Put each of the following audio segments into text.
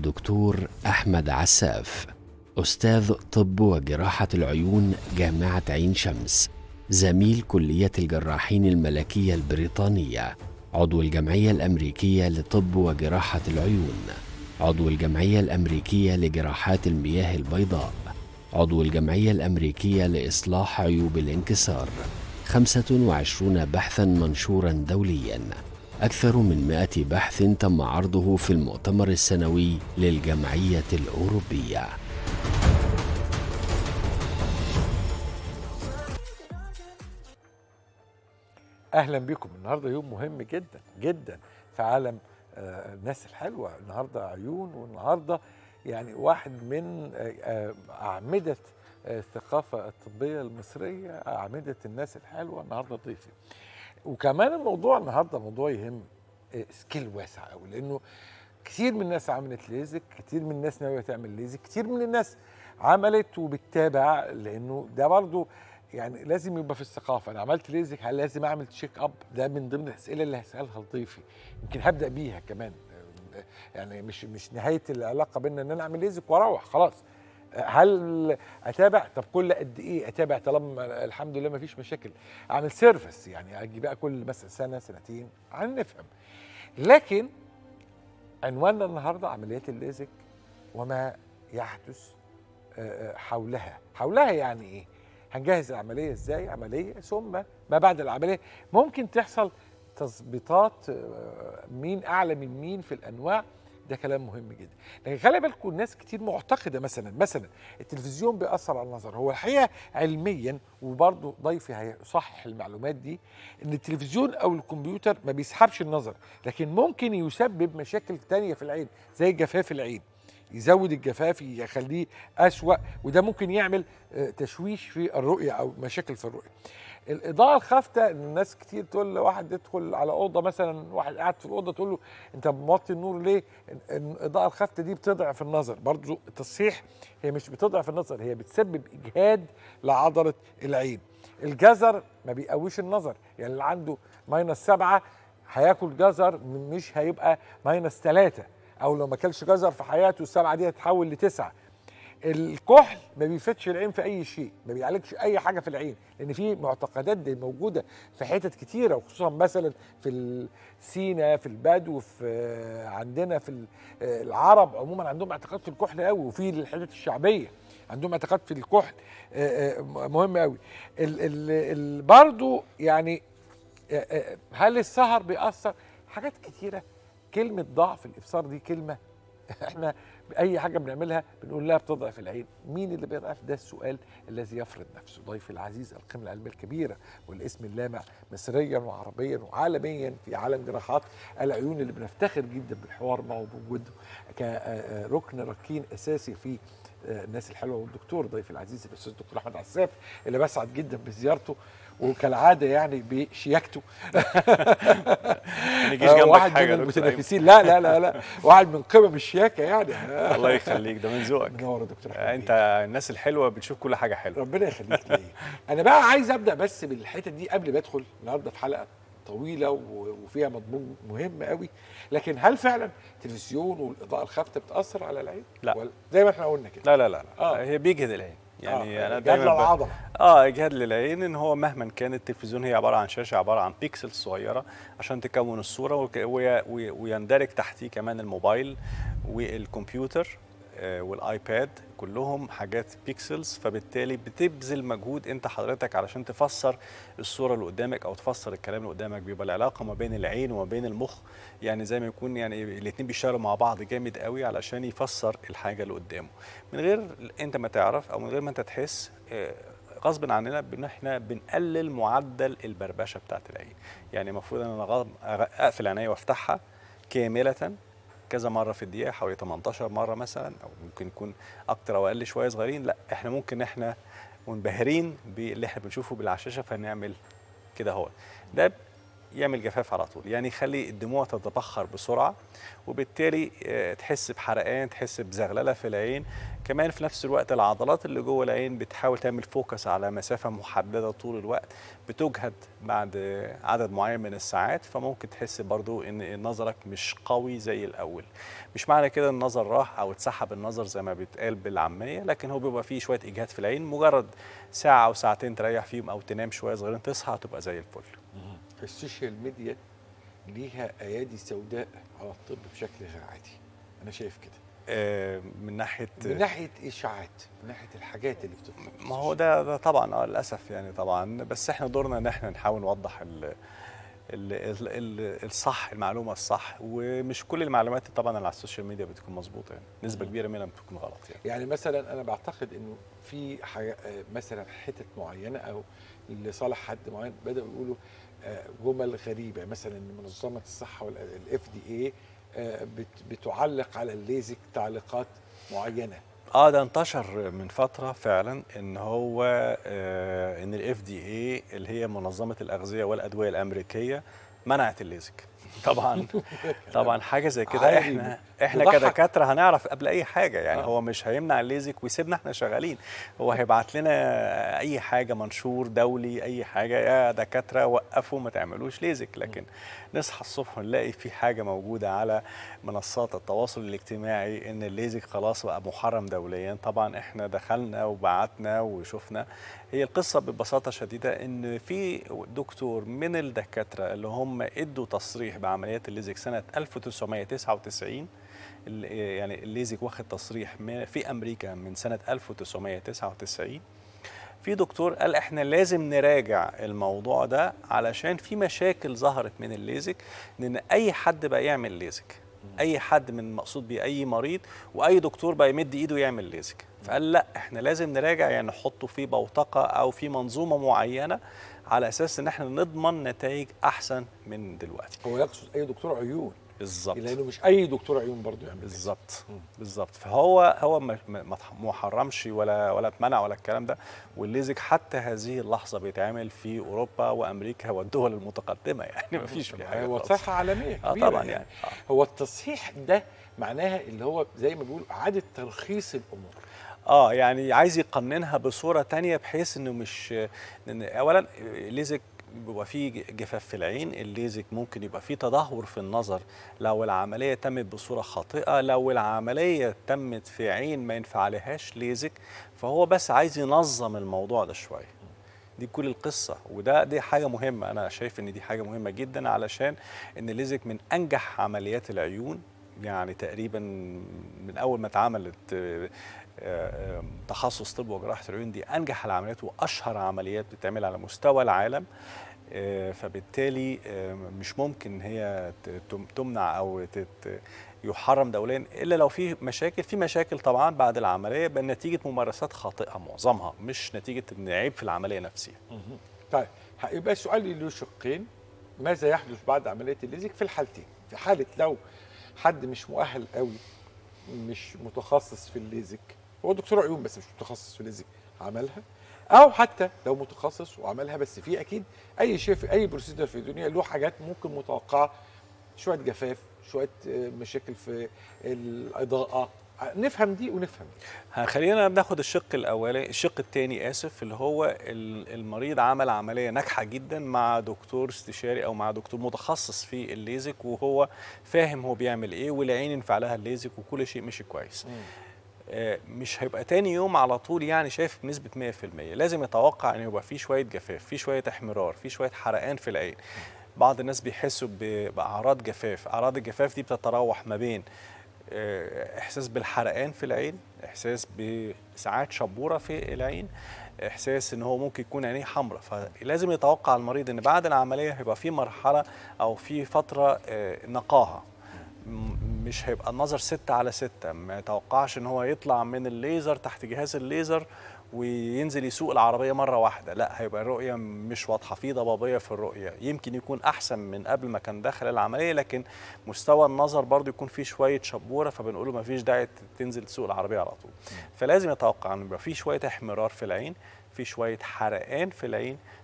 الدكتور أحمد عساف، أستاذ طب وجراحة العيون جامعة عين شمس، زميل كلية الجراحين الملكية البريطانية، عضو الجمعية الأمريكية لطب وجراحة العيون، عضو الجمعية الأمريكية لجراحات المياه البيضاء، عضو الجمعية الأمريكية لإصلاح عيوب الانكسار، 25 بحثاً منشوراً دولياً، أكثر من 100 بحث تم عرضه في المؤتمر السنوي للجمعية الأوروبية. اهلا بكم. النهارده يوم مهم جدا جدا في عالم الناس الحلوه. النهارده عيون، والنهارده يعني واحد من اعمده الثقافه الطبيه المصريه، اعمده الناس الحلوه النهارده ضيفي. وكمان الموضوع النهارده موضوع يهم سكيل واسع قوي، لانه كتير من الناس عملت ليزك، كتير من الناس ناويه تعمل ليزك، كتير من الناس عملت وبتتابع، لانه ده برضه يعني لازم يبقى في الثقافه. انا عملت ليزك، هل لازم اعمل تشيك اب؟ ده من ضمن الاسئله اللي هسالها لضيفي، يمكن هبدا بيها كمان. يعني مش نهايه العلاقه بيننا ان انا اعمل ليزك واروح خلاص. هل اتابع؟ طب كل قد ايه اتابع طالما الحمد لله ما فيش مشاكل؟ اعمل سيرفيس، يعني اجي بقى كل مثلا سنه سنتين عشان نفهم. لكن عنواننا النهارده عمليات الليزك وما يحدث حولها يعني ايه؟ هنجهز العمليه ازاي؟ عمليه ثم ما بعد العمليه ممكن تحصل تظبيطات، مين اعلى من مين في الانواع. ده كلام مهم جدا. لكن خلي بالكم، الناس كتير معتقده مثلا التلفزيون بيأثر على النظر. هو الحقيقه علميا، وبرضه ضيفي هيصحح المعلومات دي، ان التلفزيون او الكمبيوتر ما بيسحبش النظر، لكن ممكن يسبب مشاكل تانية في العين زي جفاف العين، يزود الجفاف، يخليه أسوأ، وده ممكن يعمل تشويش في الرؤية أو مشاكل في الرؤية. الإضاءة الخافتة، الناس كتير تقول لواحد يدخل على أوضة، مثلا واحد قاعد في الأوضة تقول له أنت موطي النور ليه؟ الإضاءة الخافتة دي بتضعف النظر. برضو التصحيح، هي مش بتضعف النظر، هي بتسبب إجهاد لعضلة العين. الجزر ما بيقويش النظر، يعني اللي عنده -7 هياكل جزر مش هيبقى -3، او لو ما كلش جزر في حياته ال7 دي هتتحول ل9. الكحل ما بيفيدش العين في اي شيء، ما بيعالجش اي حاجه في العين، لان في معتقدات دي موجوده في حتت كتيره، وخصوصا مثلا في سينا، في البدو، في عندنا في العرب عموما عندهم اعتقاد في الكحل قوي، وفي الحتت الشعبيه عندهم اعتقاد في الكحل مهم قوي. برضو يعني هل السهر بيأثر؟ حاجات كتيره. كلمة ضعف الإبصار دي كلمة احنا بأي حاجة بنعملها بنقول لها بتضعف العين. مين اللي بيضعف؟ ده السؤال الذي يفرض نفسه. ضيفي العزيز، القيمة العلمية الكبيرة والاسم اللامع مصريا وعربيا وعالميا في عالم جراحات العيون، اللي بنفتخر جدا بالحوار معه وبوجوده كركن ركين أساسي في الناس الحلوة. والدكتور ضيفي العزيز الأستاذ الدكتور أحمد عساف، اللي بسعد جدا بزيارته وكالعاده يعني بشياكته. ما نجيش جنبك واحد حاجه من المتنافسين، لا واحد من قمم الشياكه يعني. الله يخليك، ده من ذوقك. منور يا دكتور احمد. انت الناس الحلوه بتشوف كل حاجه حلوه. ربنا يخليك ليا. انا بقى عايز ابدا بس بالحته دي قبل ما ادخل النهارده في حلقه طويله وفيها مضمون مهم قوي. لكن هل فعلا التلفزيون والاضاءه الخافته بتاثر على العين؟ لا، زي ما احنا قلنا كده. لا. هي بيجهد العين، يعني انا دايما العضله اجهاد للعين. ان هو مهما كان التلفزيون هي عباره عن شاشه، عباره عن بيكسل صغيره عشان تكون الصوره، ويندرج تحتيه كمان الموبايل والكمبيوتر والايباد، كلهم حاجات بيكسلز. فبالتالي بتبذل مجهود انت حضرتك علشان تفسر الصوره اللي قدامك او تفسر الكلام اللي قدامك. بيبقى العلاقه ما بين العين وما بين المخ يعني زي ما يكون يعني الاثنين بيشتغلوا مع بعض جامد قوي علشان يفسر الحاجه اللي قدامه من غير انت ما تعرف او من غير ما انت تحس. غصب عننا ان احنا بنقلل معدل البربشه بتاعت العين. يعني المفروض ان انا اقفل عينيا وافتحها كامله كذا مره في الدقيقه، حوالي 18 مره مثلا، او ممكن يكون اكتر او اقل شويه صغيرين. لا، احنا ممكن احنا منبهرين باللي احنا بنشوفه بالعشاشه فنعمل كده. هو ده يعمل جفاف على طول، يعني يخلي الدموع تتبخر بسرعه، وبالتالي تحس بحرقان، تحس بزغلله في العين. كمان في نفس الوقت العضلات اللي جوه العين بتحاول تعمل فوكس على مسافه محدده طول الوقت، بتجهد بعد عدد معين من الساعات، فممكن تحس برضو ان نظرك مش قوي زي الاول. مش معنى كده النظر راح او اتسحب النظر زي ما بيتقال بالعاميه، لكن هو بيبقى فيه شويه اجهاد في العين، مجرد ساعه او ساعتين تريح فيهم او تنام شويه صغيرين تصحى تبقى زي الفل. السوشيال ميديا ليها ايادي سوداء على الطب بشكل غير عادي، انا شايف كده. من ناحيه اشاعات، من ناحيه الحاجات اللي بتطلع. ما هو ده طبعا للاسف يعني طبعا، بس احنا دورنا ان احنا نحاول نوضح الصح، المعلومه الصح، ومش كل المعلومات طبعا اللي على السوشيال ميديا بتكون مظبوطه، يعني نسبه كبيره منها بتكون غلط يعني مثلا انا بعتقد انه في مثلا حتت معينه او لصالح حد معين بداوا يقولوا جمل غريبه، مثلا منظمه الصحه والاف دي اي بتعلق على الليزك تعليقات معينه. ده انتشر من فتره فعلا، ان هو ان الاف دي اي اللي هي منظمه الاغذيه والادويه الامريكيه منعت الليزك. طبعا حاجه زي كده احنا كدكاتره هنعرف قبل اي حاجه، يعني هو مش هيمنع الليزك ويسيبنا احنا شغالين، هو هيبعت لنا اي حاجه، منشور دولي، اي حاجه، يا دكاتره وقفوا ما تعملوش ليزك. لكن نصحى الصبح ونلاقي في حاجه موجوده على منصات التواصل الاجتماعي ان الليزك خلاص بقى محرم دوليا. طبعا احنا دخلنا وبعتنا وشفنا. هي القصه ببساطه شديده ان في دكتور من الدكاتره اللي هم ادوا تصريح بعمليات الليزك سنه 1999، يعني الليزك واخد تصريح في امريكا من سنه 1999. في دكتور قال احنا لازم نراجع الموضوع ده علشان في مشاكل ظهرت من الليزك، لان اي حد بقى يعمل ليزك، اي حد من مقصود بيه اي مريض، واي دكتور بقى يمد ايده يعمل ليزك. فقال لا احنا لازم نراجع، يعني نحطه في بوتقه او في منظومه معينه على اساس ان احنا نضمن نتائج احسن من دلوقتي. هو يقصد اي دكتور عيون بالظبط، لانه مش اي دكتور عيون برضه يعمل بالظبط. فهو ما حرمش ولا اتمنع ولا الكلام ده، والليزك حتى هذه اللحظه بيتعمل في اوروبا وامريكا والدول المتقدمه، يعني ما فيش فيه حاجه، هو صحه عالميه كبيره طبعا يعني. هو التصحيح ده معناها اللي هو زي ما بيقولوا اعاده ترخيص الامور. يعني عايز يقننها بصوره تانية، بحيث انه مش اولا الليزك بيبقى فيه جفاف في العين، الليزك ممكن يبقى فيه تدهور في النظر لو العمليه تمت بصوره خاطئه، لو العمليه تمت في عين ما ينفعلهاش ليزك، فهو بس عايز ينظم الموضوع ده شويه. دي كل القصه، دي حاجه مهمه، انا شايف ان دي حاجه مهمه جدا، علشان ان الليزك من انجح عمليات العيون، يعني تقريبا من اول ما اتعملت تخصص طب وجراحه العيون دي انجح العمليات واشهر عمليات بتتعمل على مستوى العالم. فبالتالي مش ممكن هي تمنع او يحرم دوليا الا لو في مشاكل طبعا بعد العمليه نتيجه ممارسات خاطئه، معظمها مش نتيجه ان عيب في العمليه نفسها. طيب يبقى السؤال له شقين، ماذا يحدث بعد عمليه الليزك في الحالتين؟ في حاله لو حد مش مؤهل قوي، مش متخصص في الليزك، هو دكتور عيون بس مش متخصص في الليزك عملها، او حتى لو متخصص وعملها، بس في اكيد اي شيء في اي بروسيدر في الدنيا له حاجات ممكن متوقعه، شويه جفاف، شويه مشاكل في الاضاءه، نفهم دي ونفهم دي. خلينا ناخد الشق الثاني اللي هو المريض عمل عمليه ناجحه جدا مع دكتور استشاري او مع دكتور متخصص في الليزك، وهو فاهم هو بيعمل ايه، والعين ينفع لها الليزك وكل شيء مشي كويس. مش هيبقى تاني يوم على طول يعني شايف بنسبه 100%، لازم يتوقع ان يبقى في شويه جفاف، في شويه احمرار، في شويه حرقان في العين. بعض الناس بيحسوا باعراض جفاف، اعراض الجفاف دي بتتراوح ما بين احساس بالحرقان في العين، احساس بساعات شبوره في العين، احساس ان هو ممكن يكون عينيه حمراء. فلازم يتوقع المريض ان بعد العمليه هيبقى في مرحله او في فتره نقاهه، مش هيبقى النظر 6/6، ما يتوقعش ان هو يطلع من الليزر تحت جهاز الليزر وينزل يسوق العربيه مره واحده، لا هيبقى الرؤيه مش واضحه، في ضبابيه في الرؤيه، يمكن يكون احسن من قبل ما كان داخل العمليه، لكن مستوى النظر برضو يكون فيه شويه شبوره، فبنقول له ما فيش داعي تنزل تسوق العربيه على طول. فلازم يتوقع ان يبقى في شويه احمرار في العين، في شويه حرقان في العين،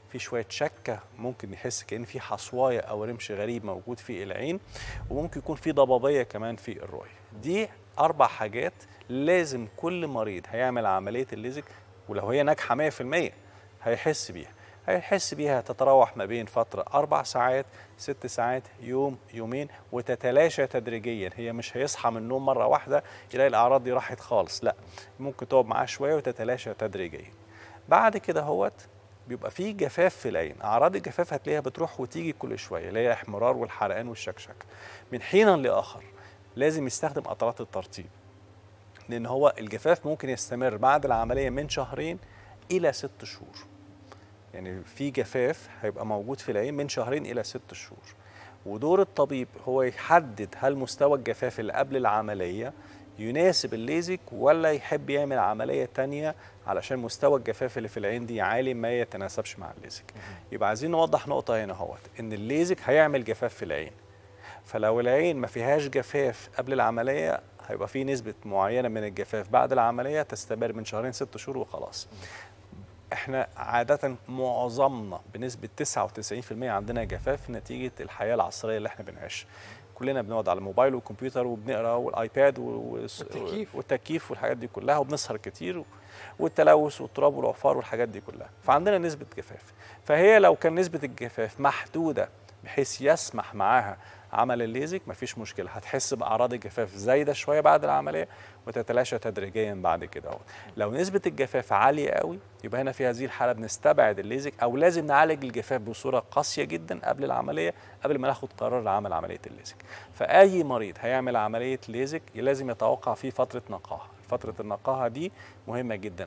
في شويه شكه، ممكن يحس كأن في حصوايه او رمش غريب موجود في العين، وممكن يكون في ضبابيه كمان في الرؤيه. دي 4 حاجات لازم كل مريض هيعمل عمليه الليزك، ولو هي ناجحه 100% هيحس بيها. هيحس بيها تتراوح ما بين فترة 4 ساعات 6 ساعات يوم يومين، وتتلاشى تدريجيا. هي مش هيصحى من النوم مرة واحدة يلاقي الأعراض دي راحت خالص، لا، ممكن تقعد معاه شوية وتتلاشى تدريجيا. بعد كده هوت بيبقى فيه جفاف في العين. أعراض الجفاف هتلاقيها بتروح وتيجي كل شوية، اللي هي احمرار والحرقان والشكشك. من حين لآخر لازم يستخدم قطرات الترطيب، لأن هو الجفاف ممكن يستمر بعد العملية من 2 إلى 6 شهور. يعني في جفاف هيبقى موجود في العين من 2 إلى 6 شهور، ودور الطبيب هو يحدد هل مستوى الجفاف اللي قبل العملية يناسب الليزك ولا يحب يعمل عملية تانية علشان مستوى الجفاف اللي في العين دي عالي ما يتناسبش مع الليزك. يبقى عايزين نوضح نقطة هنا اهوت، إن الليزك هيعمل جفاف في العين، فلو العين ما فيهاش جفاف قبل العملية هيبقى في نسبة معينة من الجفاف بعد العملية تستمر من 2 6 شهور وخلاص. احنا عادة معظمنا بنسبة 99% عندنا جفاف نتيجة الحياة العصرية اللي احنا بنعيشها. كلنا بنقعد على الموبايل والكمبيوتر وبنقرا والايباد والتكييف والحاجات دي كلها، وبنسهر كتير، والتلوث والتراب والعفار والحاجات دي كلها، فعندنا نسبة جفاف. فهي لو كان نسبة الجفاف محدودة بحيث يسمح معاها عمل الليزك مفيش مشكله، هتحس باعراض الجفاف زايده شويه بعد العمليه وتتلاشى تدريجيا بعد كده. لو نسبه الجفاف عاليه قوي يبقى هنا في هذه الحاله بنستبعد الليزك، او لازم نعالج الجفاف بصوره قاسيه جدا قبل العمليه، قبل ما ناخد قرار لعمل عمليه الليزك. فاي مريض هيعمل عمليه ليزك لازم يتوقع فيه فتره نقاهه. فتره النقاهه دي مهمه جدا،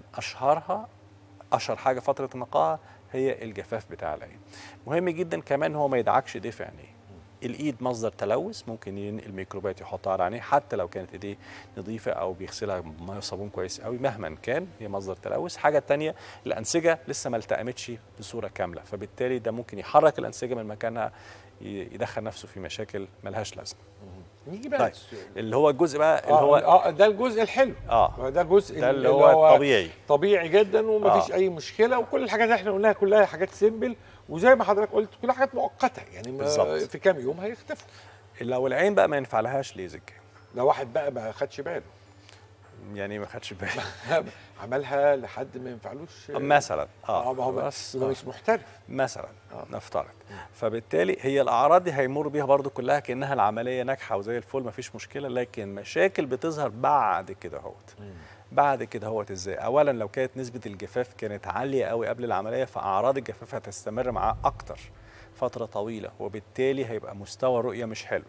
اشهر حاجه فتره النقاهه هي الجفاف بتاع العين. مهم جدا كمان هو ما يدعكش ايديه في عينيه. الايد مصدر تلوث، ممكن ينقل ميكروبات يحطها على عينيه حتى لو كانت ايديه نظيفه او بيغسلها بميه وصابون كويس قوي، مهما كان هي مصدر تلوث. حاجه تانية، الانسجه لسه ما التئمتش بصوره كامله، فبالتالي ده ممكن يحرك الانسجه من مكانها، يدخل نفسه في مشاكل ملهاش لازمه. نيجي بقى طيب اللي هو الجزء بقى اللي هو ده الجزء الحلو، ده جزء ده اللي هو طبيعي جدا ومفيش اي مشكله، وكل الحاجات اللي احنا قلناها كلها حاجات سيمبل، وزي ما حضرتك قلت كلها حاجات مؤقته، يعني في كام يوم هيختفوا. لو العين بقى ما ينفعلهاش ليزك، لو واحد بقى ما خدش باله، يعني ما خدش باله عملها لحد ما ينفعلوش مثلا ما هو بس مش محترف مثلا نفترض، فبالتالي هي الاعراض دي هيمر بيها برضو كلها كانها العمليه ناجحه وزي الفل ما فيش مشكله، لكن مشاكل بتظهر بعد كده اهوت. بعد كده هوت ازاي؟ اولا لو كانت نسبه الجفاف كانت عاليه قوي قبل العمليه، فاعراض الجفاف هتستمر معاه اكتر فتره طويله، وبالتالي هيبقى مستوى الرؤيه مش حلو.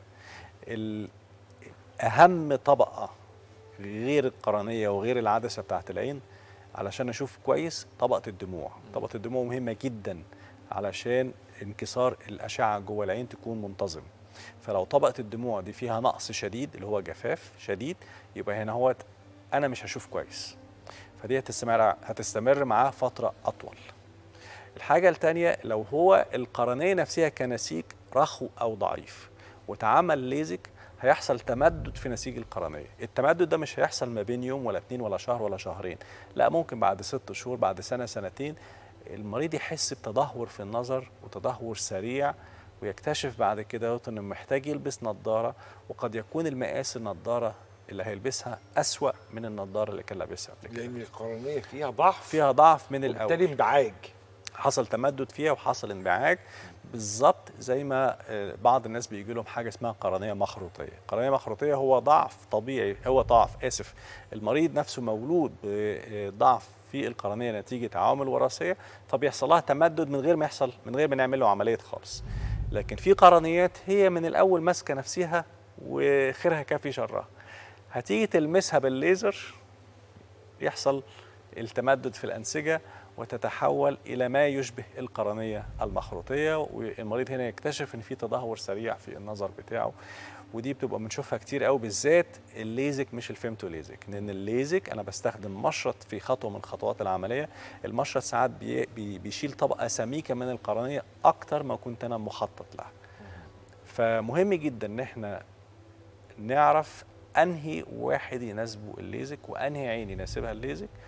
اهم طبقه غير القرنيه وغير العدسه بتاعت العين علشان اشوف كويس طبقه الدموع. طبقه الدموع مهمه جدا علشان انكسار الاشعه جوه العين تكون منتظم. فلو طبقه الدموع دي فيها نقص شديد اللي هو جفاف شديد، يبقى هنا هو انا مش هشوف كويس، فدي هتستمر معاه فتره اطول. الحاجه الثانيه، لو هو القرنيه نفسها كنسيج رخو او ضعيف وتعمل ليزك، هيحصل تمدد في نسيج القرنيه. التمدد ده مش هيحصل ما بين يوم ولا 2 ولا شهر ولا شهرين، لا، ممكن بعد 6 شهور، بعد سنه سنتين المريض يحس بتدهور في النظر وتدهور سريع، ويكتشف بعد كده انه محتاج يلبس نظاره، وقد يكون المقاس النظاره اللي هيلبسها أسوأ من النظاره اللي كان لابسها قبل كده، لان القرنيه فيها ضعف من الاول، وبالتالي انبعاج، حصل تمدد فيها وحصل انبعاج. بالظبط زي ما بعض الناس بيجي لهم حاجه اسمها قرنيه مخروطيه. قرنيه مخروطيه هو ضعف طبيعي، المريض نفسه مولود بضعف في القرنيه نتيجه عوامل وراثيه، فبيحصل لها تمدد من غير ما نعمل له عمليه خالص. لكن في قرنيات هي من الاول ماسكه نفسها وخيرها كافي شرها، هتيجي تلمسها بالليزر يحصل التمدد في الانسجه وتتحول إلى ما يشبه القرنية المخروطية، والمريض هنا يكتشف إن في تدهور سريع في النظر بتاعه. ودي بتبقى بنشوفها كتير قوي، بالذات الليزك مش الفيمتو ليزك، لأن الليزك أنا بستخدم مشرط في خطوة من خطوات العملية. المشرط ساعات بيشيل طبقة سميكة من القرنية أكتر ما كنت أنا مخطط لها. فمهم جدا إن احنا نعرف أنهي واحد يناسبه الليزك وأنهي عين يناسبها الليزك،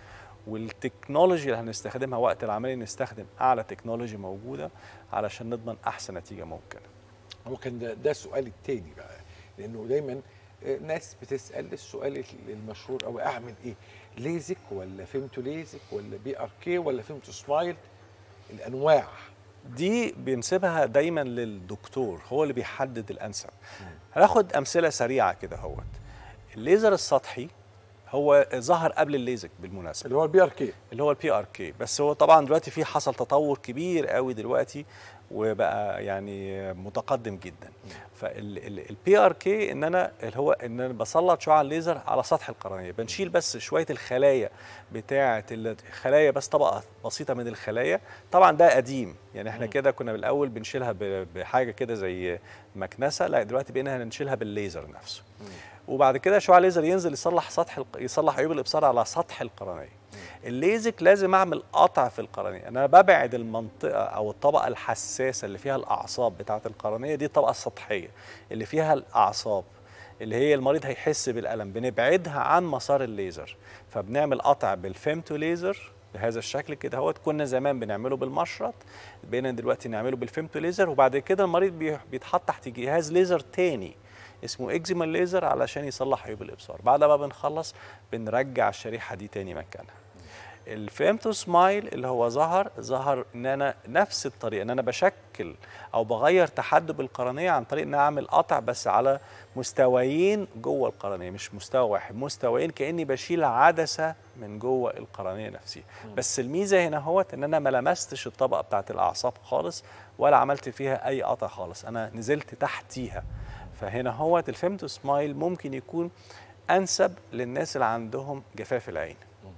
والتكنولوجيا اللي هنستخدمها وقت العمليه نستخدم اعلى تكنولوجي موجوده علشان نضمن احسن نتيجه ممكنه. هو كان ده السؤال التاني بقى، لانه دايما ناس بتسال السؤال المشهور قوي: اعمل ايه؟ ليزك ولا فيمتو ليزك ولا بي ار كي ولا فيمتو سمايل؟ الانواع دي بنسيبها دايما للدكتور، هو اللي بيحدد الانسب. هناخد امثله سريعه كده اهوت. الليزر السطحي هو ظهر قبل الليزك بالمناسبه، اللي هو البي ار كي، البي ار كي، بس هو طبعا دلوقتي في حصل تطور كبير قوي دلوقتي وبقى يعني متقدم جدا. فالبي ار كي ان انا بسلط شعاع الليزر على سطح القرنيه، بنشيل بس شويه الخلايا بتاعه الخلايا، بس طبقه بسيطه من الخلايا. طبعا ده قديم، يعني احنا كده كنا بالاول بنشيلها بحاجه كده زي مكنسه، لا دلوقتي بقينا هنشيلها بالليزر نفسه. وبعد كده شعاع الليزر ينزل يصلح عيوب الابصار على سطح القرنيه. الليزك لازم اعمل قطع في القرنيه، انا ببعد المنطقه او الطبقه الحساسه اللي فيها الاعصاب بتاعه القرنيه، دي الطبقه السطحيه اللي فيها الاعصاب اللي هي المريض هيحس بالالم، بنبعدها عن مسار الليزر. فبنعمل قطع بالفيمتو ليزر بهذا الشكل كده اهوت. كنا زمان بنعمله بالمشرط، بقينا دلوقتي نعمله بالفيمتو ليزر، وبعد كده المريض بيتحط تحت جهاز ليزر تاني اسمه اكزيمال ليزر علشان يصلح عيوب الابصار. بعد ما بنخلص بنرجع الشريحه دي تاني مكانها. الفيمتو سمايل اللي هو ظهر ان انا نفس الطريقه، ان انا بشكل او بغير تحدب القرنيه عن طريق ان انا اعمل قطع بس على مستويين جوه القرنيه، مش مستوى واحد، مستويين، كاني بشيل عدسه من جوه القرنيه نفسها. بس الميزه هنا هو ان انا ما لمستش الطبقه بتاعه الاعصاب خالص ولا عملت فيها اي قطع خالص، انا نزلت تحتيها. فهنا هو الفيمتو سمايل ممكن يكون انسب للناس اللي عندهم جفاف العين.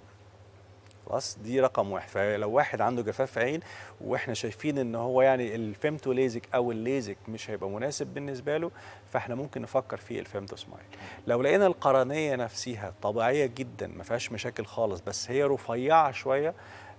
خلاص، دي رقم واحد. فلو واحد عنده جفاف عين واحنا شايفين ان هو يعني الفيمتو ليزك او الليزك مش هيبقى مناسب بالنسبه له، فاحنا ممكن نفكر في الفيمتو سمايل. لو لقينا القرنيه نفسها طبيعيه جدا ما فيهاش مشاكل خالص، بس هي رفيعه شويه،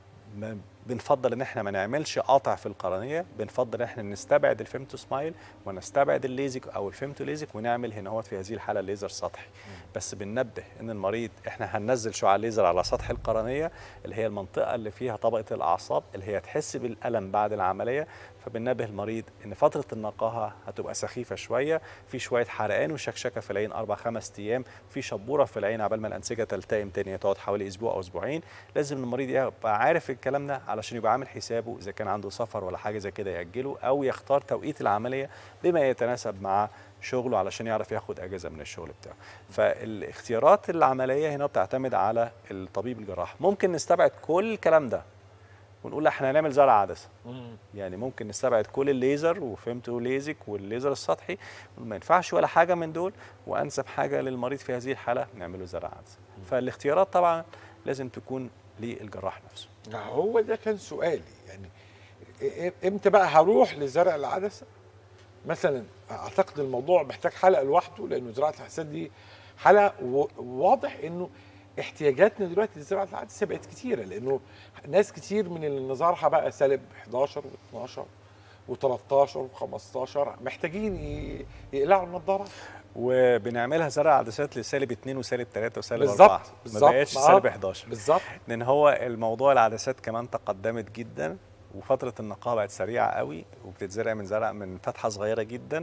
بنفضل ان احنا ما نعملش قطع في القرنيه، بنفضل ان احنا نستبعد الفيمتو سمايل ونستبعد الليزك او الفيمتو ليزك ونعمل هنا هو في هذه الحاله الليزر سطحي. بس بننبه ان المريض احنا هننزل شعاع الليزر على سطح القرنيه اللي هي المنطقه اللي فيها طبقه الاعصاب اللي هي تحس بالالم بعد العمليه. فبننبه المريض ان فتره النقاهه هتبقى سخيفه شويه، في شويه حرقان وشكشكه في العين 4-5 ايام، في شبوره في العين عبال ما الانسجه تلتئم تاني، تقعد حوالي اسبوع او اسبوعين. لازم المريض يبقى عارف الكلام ده علشان يبقى عامل حسابه اذا كان عنده سفر ولا حاجه زي كده ياجله، او يختار توقيت العمليه بما يتناسب مع شغله علشان يعرف ياخد اجازه من الشغل بتاعه. فالاختيارات العمليه هنا بتعتمد على الطبيب الجراح. ممكن نستبعد كل الكلام ده ونقول احنا هنعمل زرع عدسه، يعني ممكن نستبعد كل الليزر وفيمتو ليزك والليزر السطحي، ما ينفعش ولا حاجه من دول، وانسب حاجه للمريض في هذه الحاله نعمله زرع عدسه. فالاختيارات طبعا لازم تكون للجراح نفسه. هو ده كان سؤالي، يعني امتى بقى هروح لزرع العدسه مثلا؟ اعتقد الموضوع محتاج حلقه لوحده، لانه زراعه العدسات دي حلقه، واضح انه احتياجاتنا دلوقتي لزراعه العدسه بقت كتيره، لانه ناس كتير من اللي نظرها بقى سالب 11 و12 و13 و15 محتاجين يقلعوا النظاره. وبنعملها زرع عدسات لسالب 2 وسالب 3 وسالب 4، بالظبط، ما بقتش سالب 11 بالظبط، لان هو الموضوع العدسات كمان تقدمت جدا، وفتره النقاهه بقت سريعه قوي، وبتتزرع من فتحه صغيره جدا.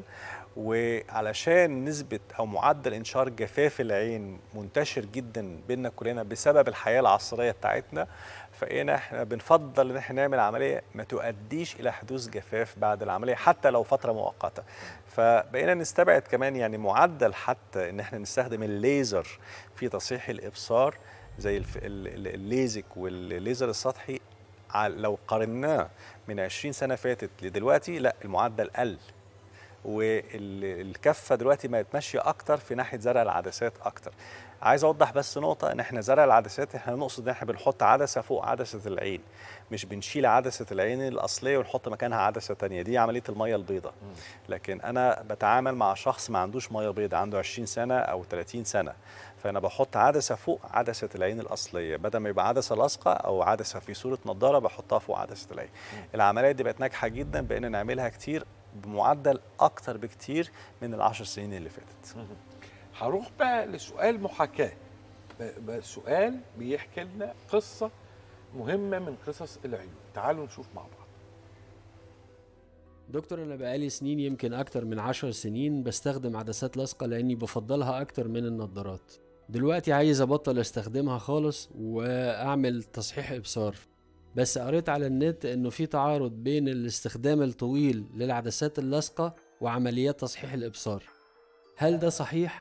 وعلشان نسبه او معدل انشار جفاف العين منتشر جدا بيننا كلنا بسبب الحياه العصريه بتاعتنا، احنا بنفضل ان احنا نعمل عمليه ما تؤديش الى حدوث جفاف بعد العمليه حتى لو فتره مؤقته. فبقينا نستبعد كمان يعني معدل حتى ان احنا نستخدم الليزر في تصحيح الابصار زي الليزك والليزر السطحي. لو قارناه من 20 سنه فاتت لدلوقتي، لا المعدل قل، والكفه دلوقتي بقت ماشيه اكتر في ناحيه زرع العدسات اكتر. عايز اوضح بس نقطه، ان احنا زرع العدسات احنا نقصد ان احنا بنحط عدسه فوق عدسه العين، مش بنشيل عدسه العين الاصليه ونحط مكانها عدسه ثانيه، دي عمليه الميه البيضاء. لكن انا بتعامل مع شخص ما عندوش ميه بيضاء، عنده 20 سنه او 30 سنه، فانا بحط عدسه فوق عدسه العين الاصليه، بدل ما يبقى عدسه لاصقه او عدسه في صوره نظاره بحطها فوق عدسه العين. العمليه دي بقت ناجحه جدا، بقينا نعملها كتير بمعدل اكتر بكتير من ال10 سنين اللي فاتت. هروح بقى لسؤال محاكاه. سؤال بيحكي لنا قصه مهمه من قصص العيون. تعالوا نشوف مع بعض. دكتور، أنا بقالي سنين، يمكن أكتر من 10 سنين بستخدم عدسات لاصقة لأني بفضلها أكتر من النضارات. دلوقتي عايز أبطل استخدمها خالص وأعمل تصحيح إبصار، بس قريت على النت إنه في تعارض بين الاستخدام الطويل للعدسات اللاصقة وعمليات تصحيح الإبصار. هل ده صحيح؟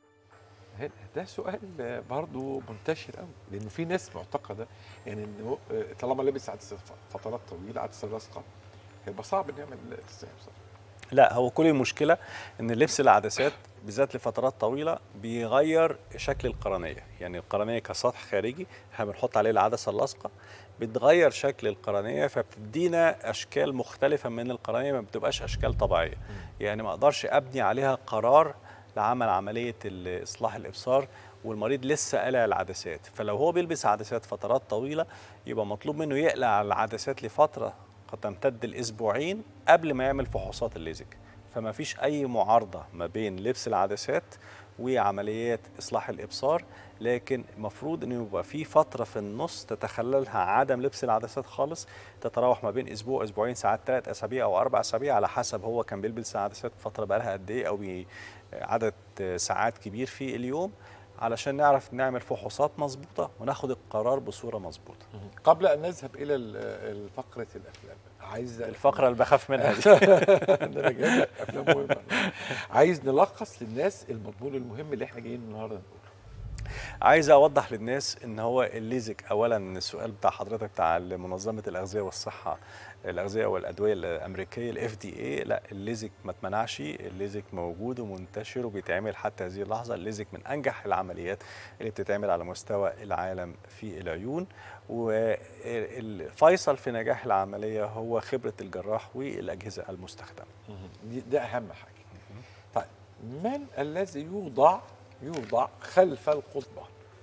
ده سؤال برضه منتشر قوي، لانه في ناس معتقده يعني انه طالما لبس عدسه فترات طويله عدسه لاصقه هيبقى صعب انه يعمل تصحيح ابصار. لا، هو كل المشكله ان لبس العدسات بالذات لفترات طويله بيغير شكل القرنيه. يعني القرنيه كسطح خارجي احنا بنحط عليه العدسه اللاصقه بتغير شكل القرنيه، فبتدينا اشكال مختلفه من القرنيه، ما بتبقاش اشكال طبيعيه. يعني ما اقدرش ابني عليها قرار لعمل عمليه اصلاح الابصار والمريض لسه قلع العدسات. فلو هو بيلبس عدسات فترات طويله يبقى مطلوب منه يقلع العدسات لفتره قد تمتد الاسبوعين قبل ما يعمل فحوصات الليزك. فما فيش اي معارضه ما بين لبس العدسات وعمليات اصلاح الابصار، لكن المفروض انه يبقى في فتره في النص تتخللها عدم لبس العدسات خالص، تتراوح ما بين اسبوع، اسبوعين، ساعات 3 اسابيع او 4 اسابيع على حسب هو كان بيلبس العدسات فتره بقالها قد ايه او عدد ساعات كبير في اليوم، علشان نعرف نعمل فحوصات مظبوطه وناخد القرار بصوره مظبوطه. قبل ان نذهب الى فقره الافلام، عايز الفقره اللي بخاف منها دي انا جايب لك افلام مهمه. عايز نلخص للناس المضمون المهم اللي احنا جايين النهارده نقوله. عايز اوضح للناس ان هو الليزك، اولا السؤال بتاع حضرتك بتاع منظمه الاغذيه والصحه، الاغذيه والادويه الامريكيه الاف دي اي، لا الليزك ما اتمنعش، الليزك موجود ومنتشر وبيتعمل حتى هذه اللحظه. الليزك من انجح العمليات اللي بتتعمل على مستوى العالم في العيون، والفيصل في نجاح العمليه هو خبره الجراح والاجهزه المستخدمه. ده اهم حاجه. طيب، من الذي يوضع خلف القضبة؟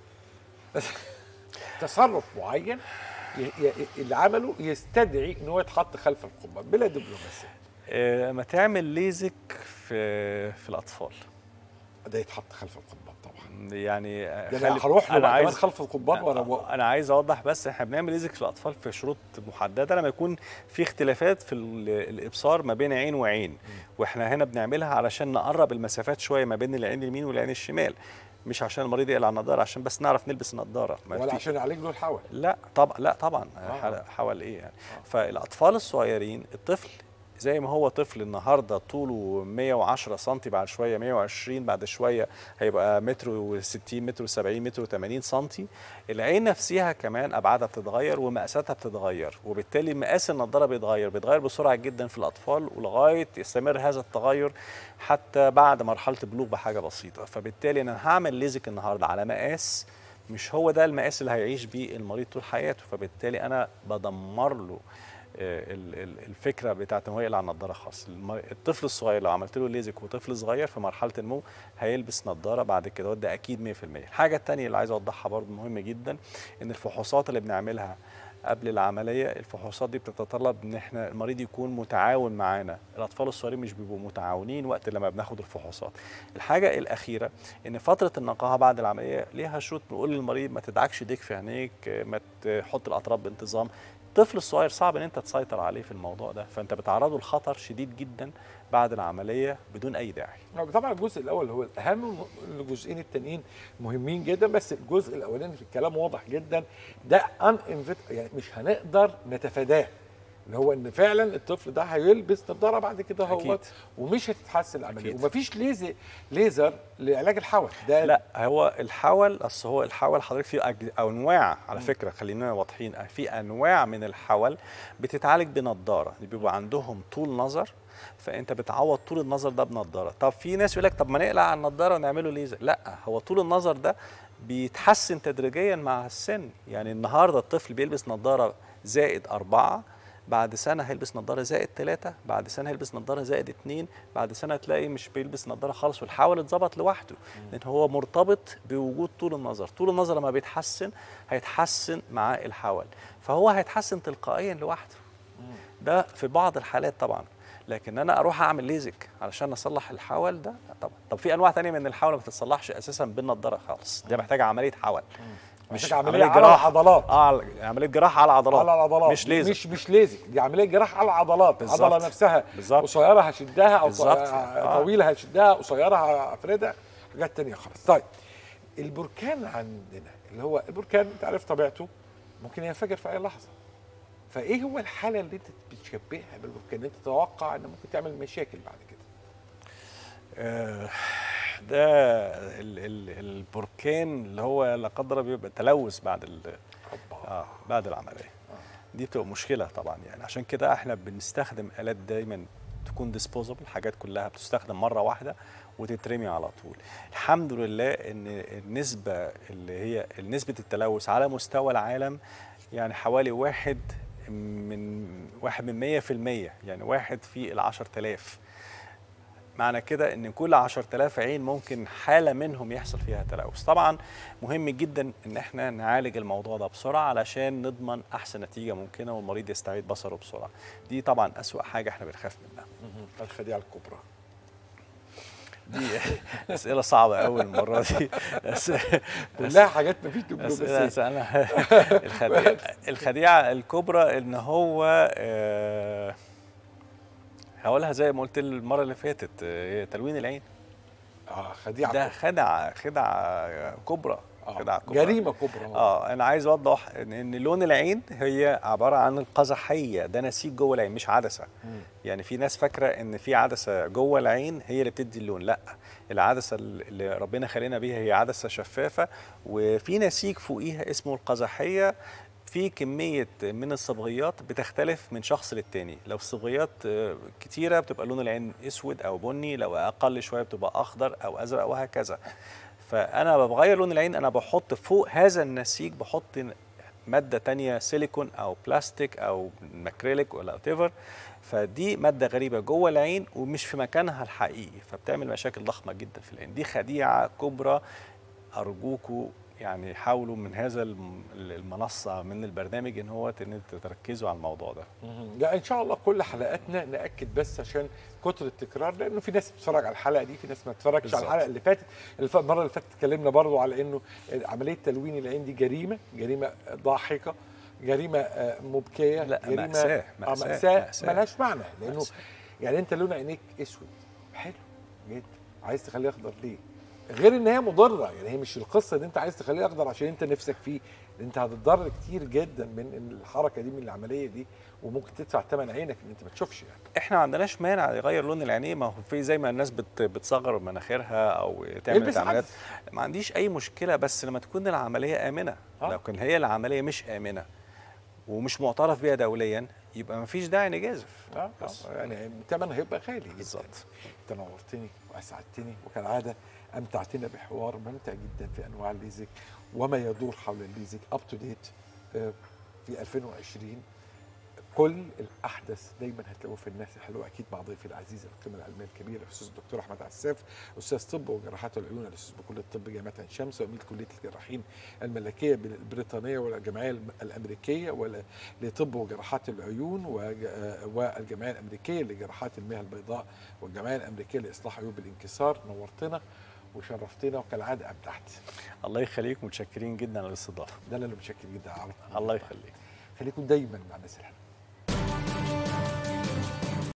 تصرف معين اللي عمله يستدعي ان هو يتحط خلف القضبة بلا دبلوماسية. ما تعمل ليزك في الاطفال ده يتحط خلف القضبان طبعا. يعني هروح له كمان خلف القضبان انا عايز اوضح بس احنا بنعمل ليزك في الاطفال في شروط محدده لما يكون في اختلافات في الابصار ما بين عين وعين، واحنا هنا بنعملها علشان نقرب المسافات شويه ما بين العين اليمين والعين الشمال، مش عشان المريض يقلع النضاره، عشان بس نعرف نلبس النضاره ولا عشان نعالج له الحول. لا طبعا حول ايه يعني. فالاطفال الصغيرين، الطفل زي ما هو طفل النهارده طوله 110 سم، بعد شويه 120، بعد شويه هيبقى متر و60، متر و70، متر و80 سم. العين نفسها كمان ابعادها بتتغير ومقاساتها بتتغير، وبالتالي مقاس النضاره بيتغير بسرعه جدا في الاطفال، ولغايه يستمر هذا التغير حتى بعد مرحله البلوغ بحاجه بسيطه. فبالتالي انا هعمل ليزك النهارده على مقاس مش هو ده المقاس اللي هيعيش بيه المريض طول حياته، فبالتالي انا بدمر له الفكره بتاعت ان هو يقلع النضاره خاص. الطفل الصغير لو عملت له ليزك وطفل صغير في مرحله النمو هيلبس نضاره بعد كده، وده اكيد 100%. الحاجه الثانيه اللي عايز اوضحها برضه مهمه جدا، ان الفحوصات اللي بنعملها قبل العمليه، الفحوصات دي بتتطلب ان احنا المريض يكون متعاون معانا. الاطفال الصغيرين مش بيبقوا متعاونين وقت لما بناخد الفحوصات. الحاجه الاخيره ان فتره النقاهه بعد العمليه ليها شروط، بنقول للمريض ما تدعكش ايديك في عينيك، ما تحط الاطراف بانتظام. الطفل الصغير صعب ان انت تسيطر عليه في الموضوع ده، فانت بتعرضه لخطر شديد جدا بعد العمليه بدون اي داعي. طبعا الجزء الاول هو الاهم، الجزئين التانيين مهمين جدا، بس الجزء الاولاني في الكلام واضح جدا، ده يعني مش هنقدر نتفاداه، اللي هو ان فعلا الطفل ده هيلبس نظاره بعد كده هو ومش هتتحسن العمليه، ومفيش ليزر لعلاج الحول ده. لا، هو الحول اصل هو الحول حضرتك فيه انواع على فكره، خلينا واضحين، في انواع من الحول بتتعالج بنظاره، بيبقى عندهم طول نظر، فانت بتعوض طول النظر ده بنظاره. طب في ناس يقول لك طب ما نقلع النظاره ونعمله ليزر، لا، هو طول النظر ده بيتحسن تدريجيا مع السن. يعني النهارده الطفل بيلبس نظاره +4، بعد سنه هيلبس نظاره +3، بعد سنه هيلبس نظاره +2، بعد سنه تلاقي مش بيلبس نظاره خالص والحول اتظبط لوحده، لان هو مرتبط بوجود طول النظر. طول النظر لما بيتحسن هيتحسن مع الحول، فهو هيتحسن تلقائيا لوحده. ده في بعض الحالات طبعا، لكن انا اروح اعمل ليزك علشان اصلح الحول ده طبعا. طب في انواع تانية من الحول ما بتتصلحش اساسا بالنضاره خالص، دي محتاجه عمليه حول، مش عمليه على العضلات. عمليه جراحه على العضلات، على العضلات، مش ليزك. مش ليزك، دي عمليه جراحه على العضلات. العضله نفسها قصيره هشدها او طويله هشدها، قصيره هفردها، حاجات تانية خالص. طيب البركان عندنا اللي هو البركان انت عارف طبيعته ممكن ينفجر في اي لحظه. فايه هو الحاله اللي انت بتشبهها بالبركان انت تتوقع ان ممكن تعمل مشاكل بعد كده؟ ده البركان اللي هو لا قدر الله بيبقى تلوث بعد العمليه. دي بتبقى مشكله طبعا، يعني عشان كده احنا بنستخدم آلات دايما تكون ديسبوزبل، حاجات كلها بتستخدم مره واحده وتترمي على طول. الحمد لله ان النسبه اللي هي نسبه التلوث على مستوى العالم يعني حوالي 1 من 100%، يعني 1 في 10,000. معنى كده ان كل 10,000 عين ممكن حاله منهم يحصل فيها تلوث. طبعا مهم جدا ان احنا نعالج الموضوع ده بسرعه علشان نضمن احسن نتيجه ممكنه والمريض يستعيد بصره بسرعه. دي طبعا اسوأ حاجه احنا بنخاف منها. الخديعه الكبرى دي اسئله صعبه قوي المره دي، بس كلها حاجات مفيش دبلوماسيه. الخديعه الكبرى ان هو هقولها زي ما قلت المره اللي فاتت، هي تلوين العين. خديعه، ده خدعه كبرى، خدعه كبرى، جريمه كبرى. انا عايز اوضح ان لون العين هي عباره عن القزحيه، ده نسيج جوه العين مش عدسه. يعني في ناس فاكره ان في عدسه جوه العين هي اللي بتدي اللون، لا، العدسه اللي ربنا خلقنا بيها هي عدسه شفافه وفي نسيج فوقيها اسمه القزحيه. في كمية من الصبغيات بتختلف من شخص للتاني، لو الصبغيات كتيرة بتبقى لون العين اسود او بني، لو اقل شوية بتبقى اخضر او ازرق وهكذا. فانا بغير لون العين، انا بحط فوق هذا النسيج بحط مادة تانية سيليكون او بلاستيك او ماكريليك ولا whatever، فدي مادة غريبة جوه العين ومش في مكانها الحقيقي، فبتعمل مشاكل ضخمة جدا في العين. دي خديعة كبرى، ارجوكوا يعني حاولوا من هذا المنصة من البرنامج ان هو تركزوا على الموضوع ده. لا ان شاء الله كل حلقاتنا ناكد بس عشان كتر التكرار، لانه في ناس بتتفرج على الحلقه دي، في ناس ما بتتفرجش على الحلقه اللي فاتت. المره اللي فاتت اتكلمنا برضو على انه عمليه تلوين العين دي جريمه ضاحكه، جريمه مبكيه، لا جريمه مأساة ملهاش معنى، لانه يعني انت لون عينيك اسود حلو جدا، عايز تخليه اخضر ليه؟ غير ان هي مضره، يعني هي مش القصه ان انت عايز تخليه اخضر عشان انت نفسك فيه، انت هتتضرر كتير جدا من الحركه دي، من العمليه دي، وممكن تدفع ثمن عينك ان انت ما تشوفش. يعني احنا ما عندناش مانع يغير لون العينين، ما هو في زي ما الناس بتصغر مناخيرها او تعمل عمليات، ما عنديش اي مشكله، بس لما تكون العمليه امنه. لو كان هي العمليه مش امنه ومش معترف بيها دوليا يبقى ما فيش داعي نجازف. بس يعني الثمن هيبقى غالي بالظبط. انت نورتني واسعدتني وكالعاده امتعتنا بحوار ممتع جدا في انواع الليزك وما يدور حول الليزك اب تو ديت في 2020. كل الاحدث دايما هتلاقوه في الناس الحلوه، اكيد مع ضيفي العزيز القيمه العلميه الكبيره الاستاذ الدكتور احمد عساف، استاذ طب وجراحات العيون، الاستاذ بكليه الطب جامعه عين شمس، وعميد كليه الجراحين الملكيه البريطانيه والجمعيه الامريكيه لطب وجراحات العيون، والجمعيه الامريكيه لجراحات المياه البيضاء، والجمعيه الامريكيه لاصلاح عيوب الانكسار. نورتنا وشرفتنا وكالعاده ابدعت. الله يخليك، متشكرين جدا على الاستضافه. ده انا اللي متشكر جدا. الله يخليك. خليكم دايما مع الناس الحلوه.